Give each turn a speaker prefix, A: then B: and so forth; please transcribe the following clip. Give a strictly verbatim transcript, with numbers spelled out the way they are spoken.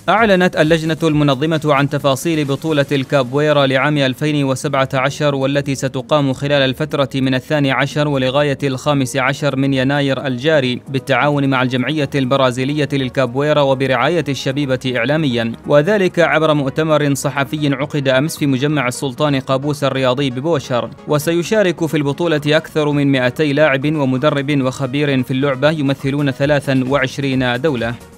A: أعلنت اللجنة المنظمة عن تفاصيل بطولة الكابويرا لعام ألفين وسبعة عشر، والتي ستقام خلال الفترة من الثاني عشر ولغاية الخامس عشر من يناير الجاري بالتعاون مع الجمعية البرازيلية للكابويرا وبرعاية الشبيبة إعلاميا، وذلك عبر مؤتمر صحفي عقد أمس في مجمع السلطان قابوس الرياضي ببوشر. وسيشارك في البطولة أكثر من مئتي لاعب ومدرب وخبير في اللعبة يمثلون ثلاث وعشرين دولة.